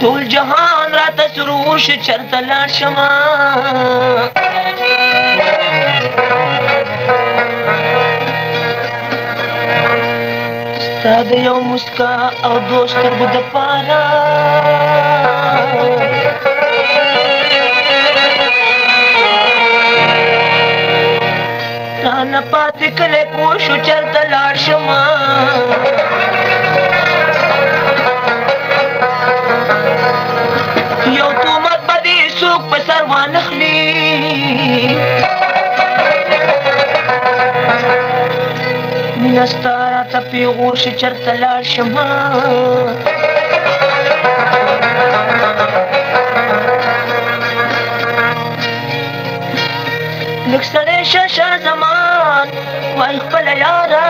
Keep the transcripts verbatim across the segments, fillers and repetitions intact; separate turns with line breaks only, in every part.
ټول جهان راته سروش چرته لاړ شمه ستا د یو مسکا او دوه سترګو دپاره رانه پاتې کلی پوه شو چرته لاړ شمه یو تومت به دې څوک په سر وانخلي مینه ستا راته پیغور شي چرته لاړ شمه لږ سړی شه شاه زمان وایي خپله یاره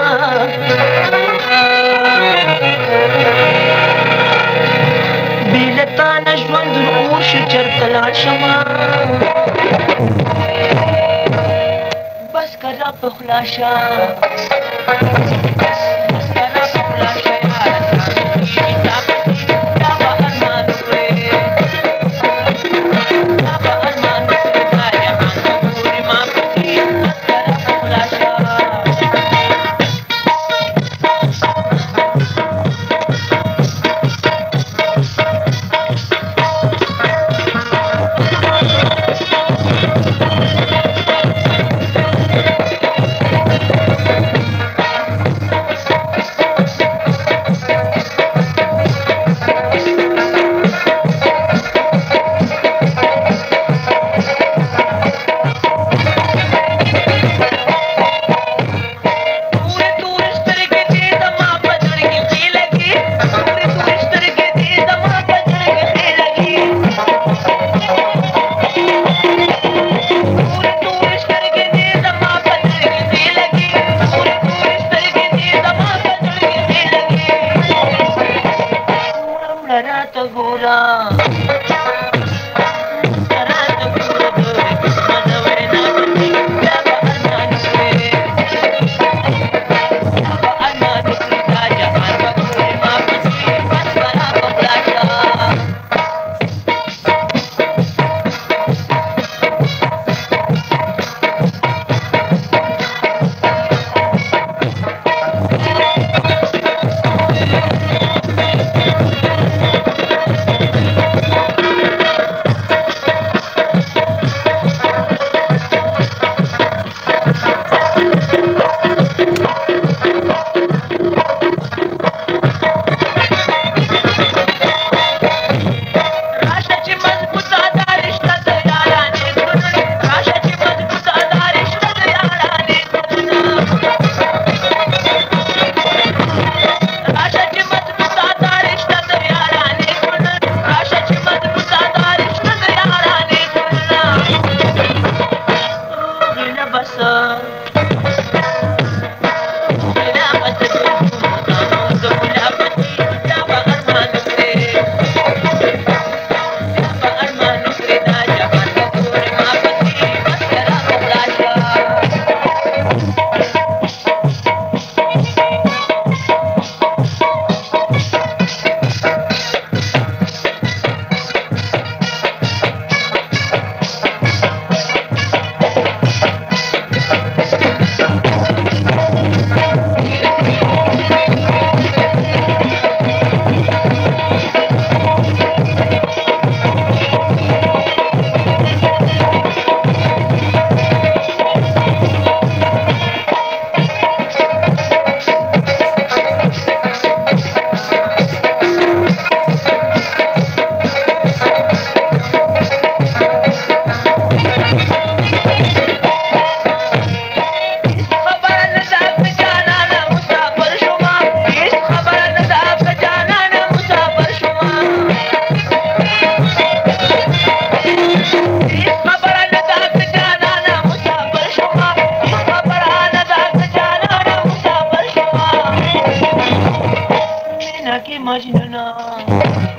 بې له تا نه ژوندون اور شي چرته لاړ شمه بس که را په خوله شه بس که را په خوله شه یاره تا پسې دا به ارمان وکړې دا به ارمان وکړې دا جهان به ګورې ما پسې بس که را په خوله شه
Majnuna